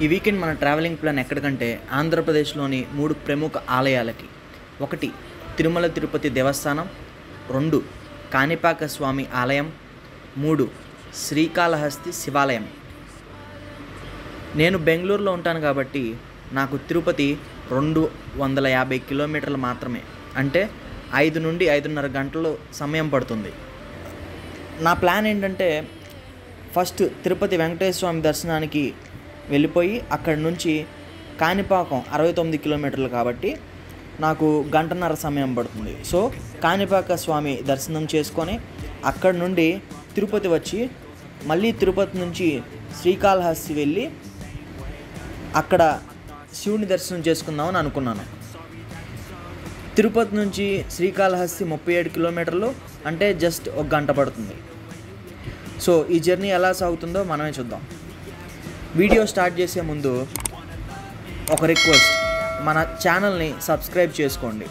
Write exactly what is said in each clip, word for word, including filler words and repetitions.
ఈ వీకెండ్ మన travelling plan ఎక్కడికంటే ఆంధ్రప్రదేశ్లోని మూడు ప్రముఖ ఆలయాలకి. ఒకటి తిరుమల తిరుపతి దేవస్థానం, రెండు కాణిపాక స్వామి ఆలయం, మూడు శ్రీకాళహస్తి శివాలయం. నేను బెంగళూరులో ఉంటాను కాబట్టి నాకు తిరుపతి రెండు వందల యాభై కిలోమీటర్లు మాత్రమే, అంటే ఐదు నుండి ఐదున్నర గంటలు సమయం పడుతుంది. నా ప్లాన్ ఏంటంటే ఫస్ట్ తిరుపతి వెంకటేశ్వర స్వామి దర్శనానికి వెళ్ళిపోయి అక్కడి నుంచి కాణిపాకం అరవై తొమ్మిది కిలోమీటర్లు కాబట్టి నాకు గంటన్నర సమయం పడుతుంది. సో కాణిపాక స్వామి దర్శనం చేసుకొని అక్కడి నుండి తిరుపతి వచ్చి మళ్ళీ తిరుపతి నుంచి శ్రీకాళహస్తి వెళ్ళి అక్కడ శివుని దర్శనం చేసుకుందామని అనుకున్నాను. తిరుపతి నుంచి శ్రీకాళహస్తి ముప్పై ఏడు కిలోమీటర్లు, అంటే జస్ట్ ఒక గంట పడుతుంది. సో ఈ జర్నీ ఎలా సాగుతుందో మనమే చూద్దాం. వీడియో స్టార్ట్ చేసే ముందు ఒక రిక్వెస్ట్, మన ఛానల్ని సబ్స్క్రైబ్ చేసుకోండి.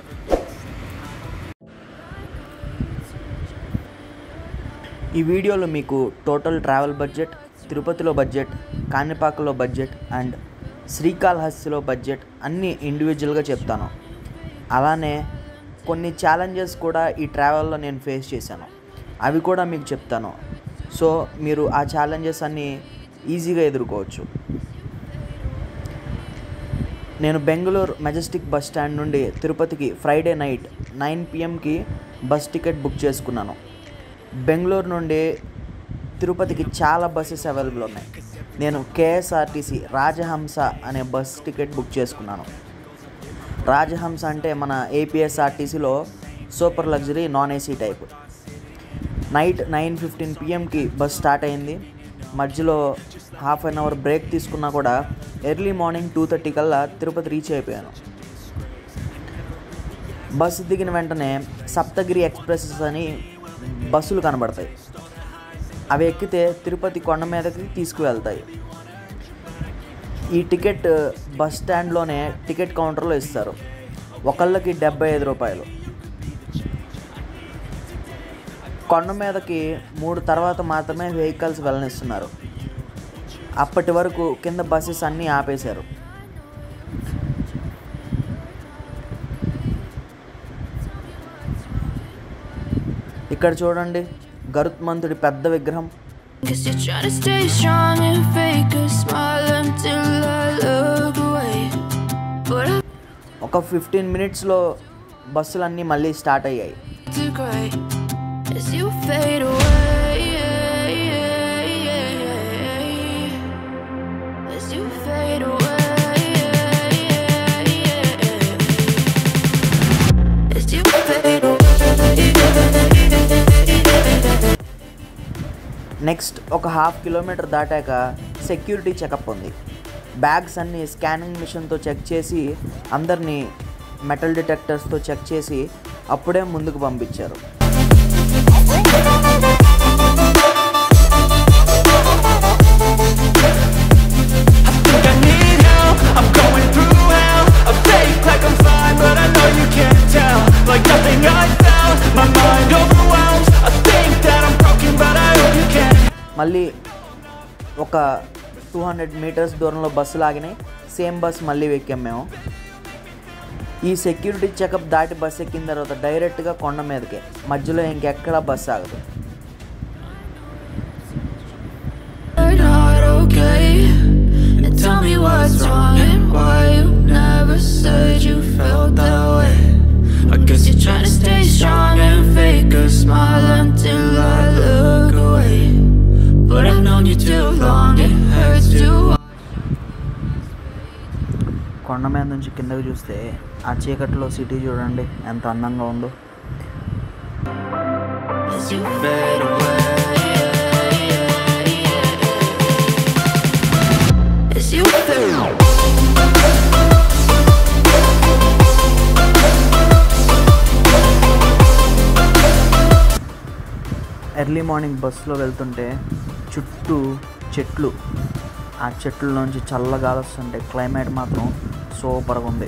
ఈ వీడియోలో మీకు టోటల్ ట్రావెల్ బడ్జెట్, తిరుపతిలో బడ్జెట్, కాణిపాకలో బడ్జెట్ అండ్ శ్రీకాళహస్తిలో బడ్జెట్ అన్నీ ఇండివిజువల్గా చెప్తాను. అలానే కొన్ని ఛాలెంజెస్ కూడా ఈ ట్రావెల్లో నేను ఫేస్ చేశాను, అవి కూడా మీకు చెప్తాను. సో మీరు ఆ ఛాలెంజెస్ అన్నీ ఈజీగా ఎదుర్కోవచ్చు. నేను బెంగళూరు మెజెస్టిక్ బస్ స్టాండ్ నుండి తిరుపతికి ఫ్రైడే నైట్ నైన్ పిఎంకి బస్ టికెట్ బుక్ చేసుకున్నాను. బెంగళూరు నుండి తిరుపతికి చాలా బస్సెస్ అవైలబుల్ ఉన్నాయి. నేను కేఎస్ఆర్టీసీ రాజహంస అనే బస్ టికెట్ బుక్ చేసుకున్నాను. రాజహంస అంటే మన ఏపీఎస్ఆర్టీసీలో super luxury non AC type. Night nine fifteen పిఎంకి బస్ స్టార్ట్ అయింది. మధ్యలో హాఫ్ అన్ అవర్ బ్రేక్ తీసుకున్నా కూడా ఎర్లీ మార్నింగ్ టూ థర్టీ కల్లా తిరుపతి రీచ్ అయిపోయాను. బస్సు దిగిన వెంటనే సప్తగిరి ఎక్స్ప్రెసెస్ అని బస్సులు కనబడతాయి. అవి ఎక్కితే తిరుపతి కొండ మీదకి తీసుకువెళ్తాయి. ఈ టికెట్ బస్ స్టాండ్లోనే టికెట్ కౌంటర్లో ఇస్తారు. ఒకళ్ళకి డెబ్బై ఐదు రూపాయలు. కొండ మీదకి మూడు తర్వాత మాత్రమే వెహికల్స్ వెళ్ళనిస్తున్నారు. అప్పటి వరకు కింద బస్సెస్ అన్నీ ఆపేశారు. ఇక్కడ చూడండి, గరుత్మంతుడి పెద్ద విగ్రహం. ఒక ఫిఫ్టీన్ మినిట్స్లో బస్సులన్నీ మళ్ళీ స్టార్ట్ అయ్యాయి. As you fade away, as you fade away, as you fade away. Next ఒక హాఫ్ కిలోమీటర్ దాటాక సెక్యూరిటీ చెకప్ ఉంది. బ్యాగ్స్ అన్నీ స్కానింగ్ మిషన్తో చెక్ చేసి అందరినీ మెటల్ డిటెక్టర్స్తో చెక్ చేసి అప్పుడే ముందుకు పంపించారు. మళ్ళీ ఒక టూ హండ్రెడ్ మీటర్స్ దూరంలో బస్సులు ఆగినాయి. సేమ్ బస్ మళ్ళీ ఎక్కాం మేము. ఈ సెక్యూరిటీ చెకప్ దాటి బస్సు ఎక్కిన తర్వాత డైరెక్ట్గా కొండ మీదకే, మధ్యలో ఇంకెక్కడా బస్సు ఆగదు. కొండ మీద నుంచి కిందకి చూస్తే ఆ చీకట్లో సిటీ చూడండి ఎంత అందంగా ఉందో. ఎర్లీ మార్నింగ్ బస్సులో వెళ్తుంటే చుట్టూ చెట్లు, ఆ చెట్లలోంచి చల్లగాలి వస్తుంటే క్లైమేట్ మాత్రం సూపర్గా ఉంది.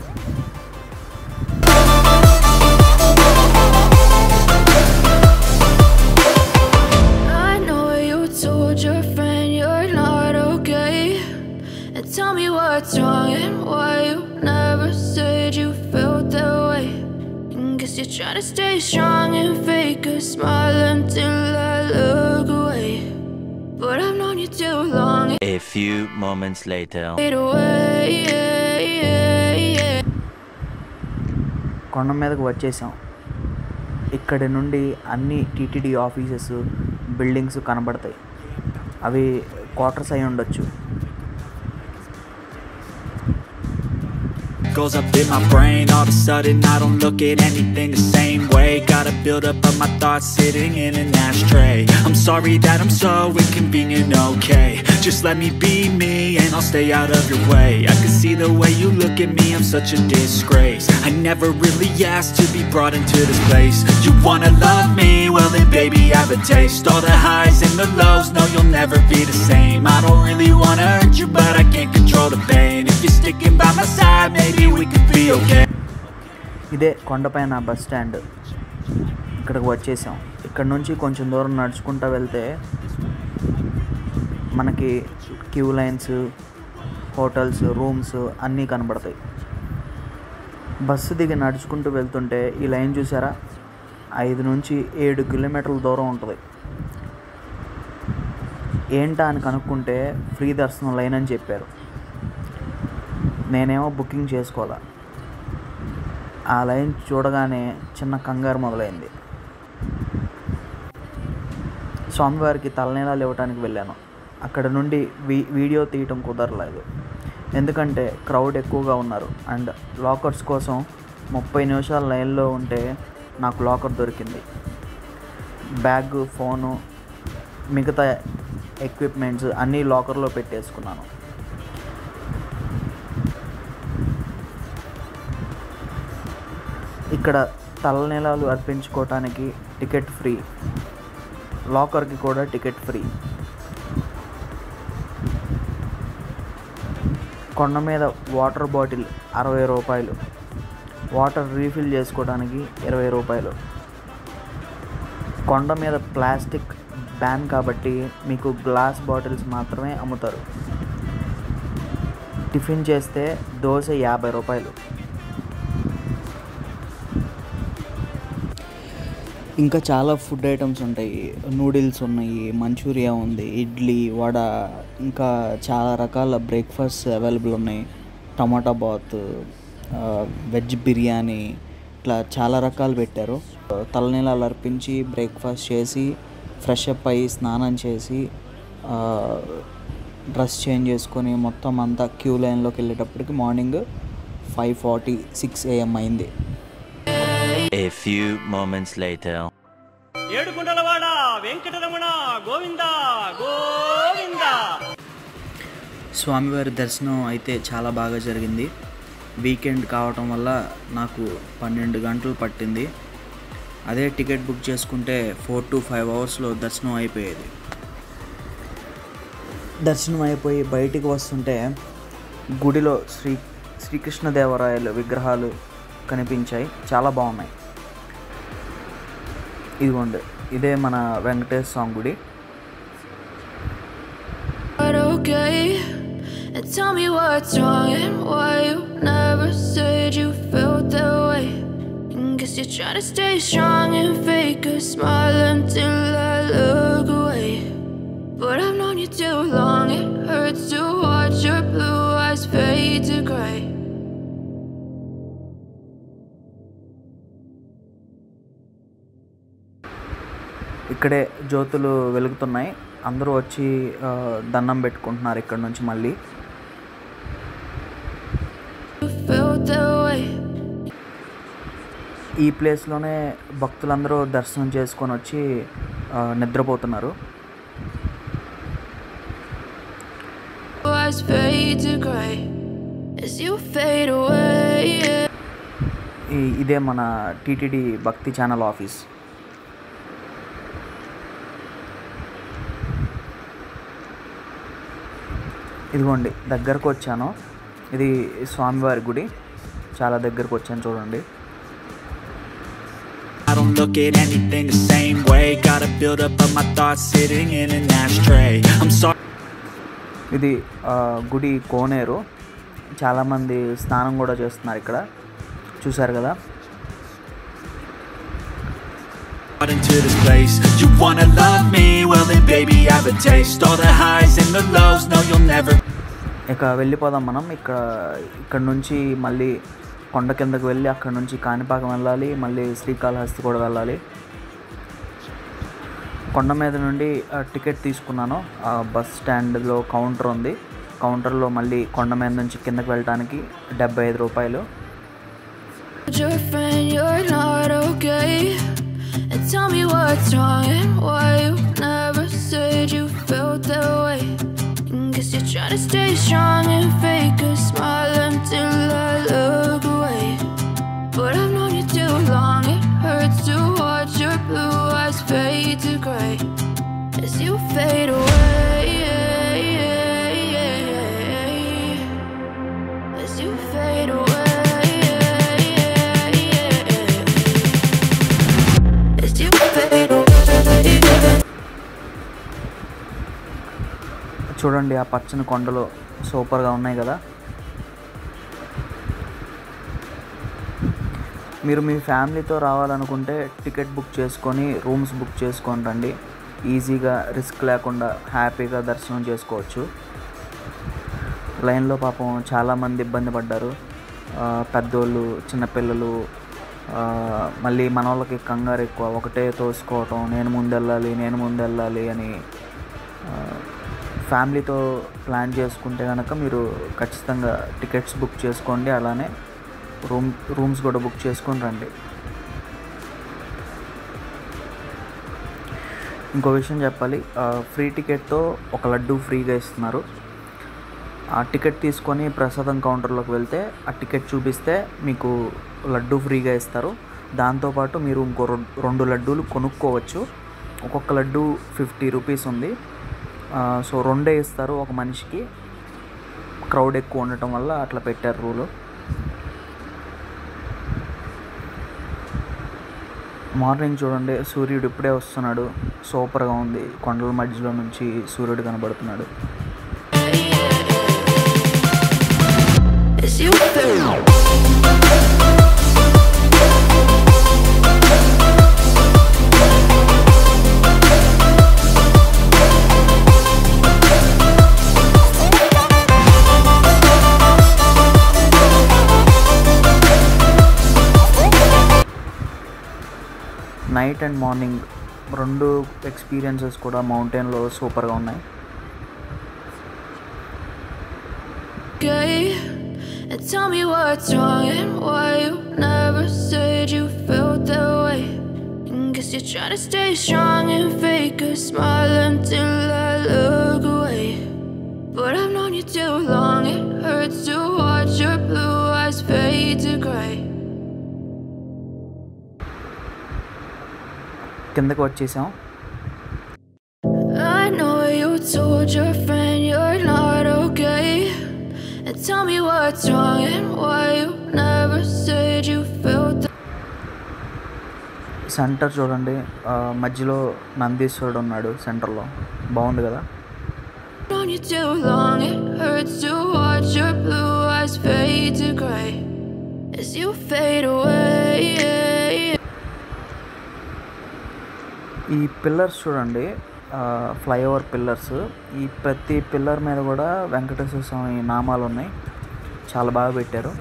to stay strong and fake a smile until I look away. But I've known you too long. A few moments later. Fade away, yeah, yeah, yeah. కొండ మీదకు వచ్చేసాం. ఇక్కడి నుండి అన్ని టీటీడీ ఆఫీసెస్, బిల్డింగ్స్ కనబడతాయి. అవి క్వార్టర్స్ అయి ఉండొచ్చు. Goes up in my brain, all of a sudden I don't look at anything the same way. Got a build up of my thoughts sitting in an ashtray. I'm sorry that I'm so inconvenient, okay. Just let me be me and I'll stay out of your way. I can see the way you look at me, I'm such a disgrace. I never really asked to be brought into this place. You wanna love me? Well then baby I have a taste. All the highs and the lows, no you'll never be the same. I don't really wanna hurt you but I can't control the pain. If you're sticking by my side, maybe we could be okay. ఇదే కొండపైన bus stand. ఇక్కడికి వచ్చేసాం. ఇక్కడ నుంచి కొంచెం దూరం నడుచుకుంటూ వెళ్తే మనకి క్యూ లైన్స్, హోటల్స్, రూమ్స్ అన్నీ కనబడతాయి. బస్సు దిగి నడుచుకుంటూ వెళ్తుంటే ఈ లైన్ చూసారా, ఐదు నుంచి ఏడు కిలోమీటర్ల దూరం ఉంటుంది. ఏంటా అని కనుక్కుంటే ఫ్రీ దర్శనం లైన్ అని చెప్పారు. నేనేమో బుకింగ్ చేసుకోవాలా. ఆ లైన్ చూడగానే చిన్న కంగారు మొదలైంది. స్వామివారికి తలనీలాలు ఇవ్వడానికి వెళ్ళాను. అక్కడ నుండి వీ వీడియో తీయటం కుదరలేదు, ఎందుకంటే క్రౌడ్ ఎక్కువగా ఉన్నారు. అండ్ లాకర్స్ కోసం ముప్పై నిమిషాల లైన్లో ఉంటే నాకు లాకర్ దొరికింది. బ్యాగ్, ఫోను, మిగతా ఎక్విప్మెంట్స్ అన్నీ లాకర్లో పెట్టేసుకున్నాను. ఇక్కడ తలనీలాలు అర్పించుకోవటానికి టికెట్ ఫ్రీ, లాకర్కి కూడా టికెట్ ఫ్రీ. కొండ మీద వాటర్ బాటిల్ అరవై రూపాయలు, వాటర్ రీఫిల్ చేసుకోవడానికి ఇరవై రూపాయలు. కొండ మీద ప్లాస్టిక్ బ్యాన్ కాబట్టి మీకు గ్లాస్ బాటిల్స్ మాత్రమే అమ్ముతారు. టిఫిన్ చేస్తే దోశ యాభై రూపాయలు. ఇంకా చాలా ఫుడ్ ఐటమ్స్ ఉంటాయి. నూడిల్స్ ఉన్నాయి, మంచూరియా ఉంది, ఇడ్లీ, వడ, ఇంకా చాలా రకాల బ్రేక్ఫాస్ట్ అవైలబుల్ ఉన్నాయి. టమాటా బాత్, వెజ్ బిర్యానీ, ఇట్లా చాలా రకాలు పెట్టారు. తలనీలాలు అర్పించి బ్రేక్ఫాస్ట్ చేసి ఫ్రెష్ అప్ అయ్యి స్నానం చేసి డ్రెస్ చేంజ్ చేసుకొని మొత్తం అంతా క్యూ లైన్లోకి వెళ్ళేటప్పటికి morning five forty six AM అయింది. A few moments later. ఏడుకొండలవాడ వెంకటరమణ గోవిందా గోవిందా. స్వామివారి దర్శనం అయితే చాలా బాగా జరిగింది. వీకెండ్ కావటం వల్ల నాకు పన్నెండు గంటలు పట్టింది. అదే టికెట్ బుక్ చేసుకుంటే ఫోర్ టు ఫైవ్ అవర్స్లో దర్శనం అయిపోయేది. దర్శనం అయిపోయి బయటికి వస్తుంటే గుడిలో శ్రీ శ్రీకృష్ణదేవరాయలు విగ్రహాలు కనిపించాయి, చాలా బాగున్నాయి. ఇదిగోండి, ఇదే మన వెంకటేశ్వర స్వామి గుడి. Okay, and tell me what's wrong and why you never said you felt that way. Guess you're trying to stay strong and fake a smile until I look away. But I've known you too long, it hurts to watch your blue eyes fade to gray. ఇక్కడే జ్యోతులు వెలుగుతున్నాయి. అందరూ వచ్చి దండం పెట్టుకుంటున్నారు ఇక్కడ నుంచి. మళ్ళీ ఈ ప్లేస్లోనే భక్తులందరూ దర్శనం చేసుకొని వచ్చి నిద్రపోతున్నారు. ఇదే మన టీటీడీ భక్తి ఛానల్ ఆఫీస్. ఇదిగోండి దగ్గరకు వచ్చాను. ఇది స్వామివారి గుడి, చాలా దగ్గరకు వచ్చాను చూడండి. I don't look at anything the same way. Got a build up of my thoughts sitting in an ashtray. I'm sorry. ఇది గుడి కోనేరు, చాలామంది స్నానం కూడా చేస్తున్నారు ఇక్కడ, చూసారు కదా. into this place. You wanna love me? Well then baby have a taste. All the highs and the lows, no you'll never. ఇక వెళ్ళిపోదాం మనం. ఇక్కడ ఇక్కడ నుంచి మళ్ళీ కొండ కిందకు వెళ్ళి అక్కడ నుంచి కాణిపాకం వెళ్ళాలి, మళ్ళీ శ్రీకాళహస్తి కూడా వెళ్ళాలి. కొండ మీద నుండి టికెట్ తీసుకున్నాను. బస్ స్టాండ్లో కౌంటర్ ఉంది. కౌంటర్లో మళ్ళీ కొండ మీద నుంచి కిందకి వెళ్ళడానికి డెబ్బై ఐదు రూపాయలు. Your friend, you're not okay. And tell me what's wrong and why you never said you felt that way. And guess you're trying to stay strong and fake a smile until I look away. But I've known you too long, it hurts to watch your blue eyes fade to grey as you fade away. As you fade away. చూడండి ఆ పచ్చని కొండలు సూపర్గా ఉన్నాయి కదా. మీరు మీ ఫ్యామిలీతో రావాలనుకుంటే టికెట్ బుక్ చేసుకొని రూమ్స్ బుక్ చేసుకొని రండి. ఈజీగా రిస్క్ లేకుండా హ్యాపీగా దర్శనం చేసుకోవచ్చు. లైన్లో పాపం చాలామంది ఇబ్బంది పడ్డారు. పెద్దోళ్ళు, చిన్నపిల్లలు, మళ్ళీ మన వాళ్ళకి కంగారు ఎక్కువ, ఒకటే తోసుకోవటం, నేను ముందెళ్ళాలి నేను ముందెళ్ళాలి అని. ఫ్యామిలీతో ప్లాన్ చేసుకుంటే కనుక మీరు ఖచ్చితంగా టికెట్స్ బుక్ చేసుకోండి, అలానే రూమ్ రూమ్స్ కూడా బుక్ చేసుకొని రండి. ఇంకో విషయం చెప్పాలి, ఫ్రీ టికెట్తో ఒక లడ్డు ఫ్రీగా ఇస్తున్నారు. ఆ టికెట్ తీసుకొని ప్రసాదం కౌంటర్లోకి వెళ్తే ఆ టికెట్ చూపిస్తే మీకు లడ్డు ఫ్రీగా ఇస్తారు. దాంతోపాటు మీరు ఇంకో రెండు లడ్డూలు కొనుక్కోవచ్చు. ఒక్కొక్క లడ్డు ఫిఫ్టీ రూపీస్ ఉంది. సో రెండే ఇస్తారు ఒక మనిషికి. క్రౌడ్ ఎక్కువ ఉండటం వల్ల అట్లా పెట్టారు రూలు. మార్నింగ్ చూడండి, సూర్యుడు ఇప్పుడే వస్తున్నాడు. సూపర్గా ఉంది. కొండల మధ్యలో నుంచి సూర్యుడు కనబడుతున్నాడు. నైట్ అండ్ మార్నింగ్ రెండు ఎక్స్పీరియన్సెస్ కూడా మౌంటైన్లో సూపర్గా ఉన్నాయి. And tell me what's wrong and why you never said you felt that way. And guess you're trying to stay strong and fake a smile until I look away. But I've known you too long, it hurts to watch your blue eyes fade to grey. కిందకి వచ్చేసాం. I know you told your friend you're not okay. And tell me what's wrong and why you never said you felt that. Centre చూడండి, మధ్యలో నందీశ్వరుడు ఉన్నాడు సెంటర్లో. బాగుంది కదా. Known you too long, it hurts to watch your blue eyes fade to grey as you fade away. ఈ pillars చూడండి, flyover pillars. ఈ ప్రతి పిల్లర్ మీద కూడా వెంకటేశ్వర స్వామి నామాలు ఉన్నాయి. చాలా బాగా పెట్టారు.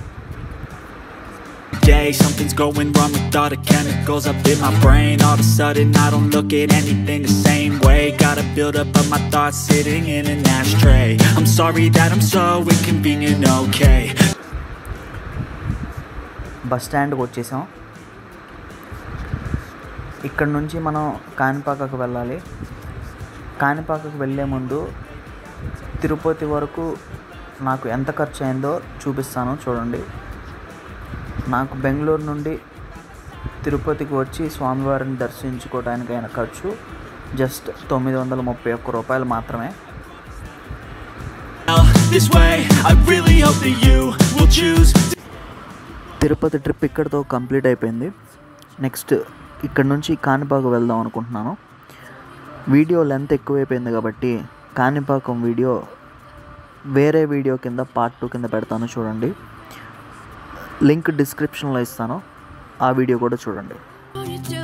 Day, something's going wrong with all the chemicals up in my brain. All of a sudden I don't look at anything the same way. Gotta build up of my thoughts sitting in an ashtray. I'm sorry that I'm so inconvenient, okay. Bus స్టాండ్కి వచ్చేసాం. ఇక్కడ నుంచి మనం కాణిపాకకు వెళ్ళాలి. కాణిపాకకు వెళ్ళే ముందు తిరుపతి వరకు నాకు ఎంత ఖర్చు అయిందో చూపిస్తాను చూడండి. నాకు బెంగళూరు నుండి తిరుపతికి వచ్చి స్వామివారిని దర్శించుకోవడానికి అయిన ఖర్చు జస్ట్ తొమ్మిది వందల ముప్పై ఒక్క రూపాయలు మాత్రమే. తిరుపతి ట్రిప్ ఇక్కడితో కంప్లీట్ అయిపోయింది. నెక్స్ట్ ఇక్కడ నుంచి కాణిపాకం వెళ్దాం అనుకుంటున్నాను. వీడియో లెంత్ ఎక్కువైపోయింది కాబట్టి కాణిపాకం వీడియో వేరే వీడియో కింద పార్ట్ టూ కింద పెడతాను చూడండి. లింక్ డిస్క్రిప్షన్లో ఇస్తాను, ఆ వీడియో కూడా చూడండి.